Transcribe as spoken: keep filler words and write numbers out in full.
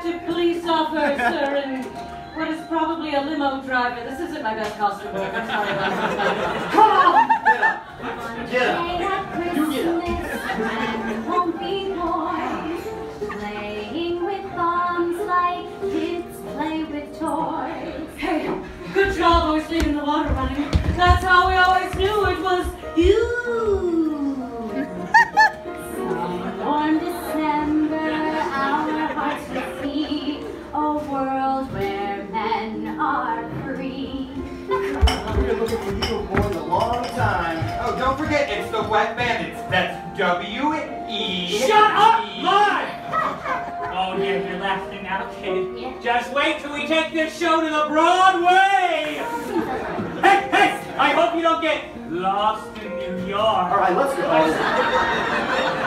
active police officer and what is probably a limo driver. This isn't my best costume work. I'm sorry about that. Come on! Get up. Get up. You get up. And won't be boys playing with bombs like kids play with toys. Hey, good job always leaving the water running. That's how we always knew it was you. Some warm December, our hearts will see a world where men are free. We've been looking for you boys a long time. Oh, don't forget, it's the Wet Bandits. That's W E. Shut up, live! Oh, yeah, you're laughing now, kid. Yeah. Just wait till we take this show to the Broadway! Hey, hey! I hope you don't get lost in New York. All right, let's go.